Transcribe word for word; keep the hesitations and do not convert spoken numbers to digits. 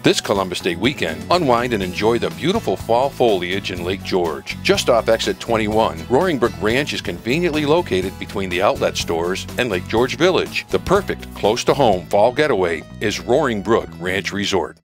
This Columbus Day weekend, unwind and enjoy the beautiful fall foliage in Lake George. Just off exit twenty-one, Roaring Brook Ranch is conveniently located between the outlet stores and Lake George Village. The perfect close-to-home fall getaway is Roaring Brook Ranch Resort.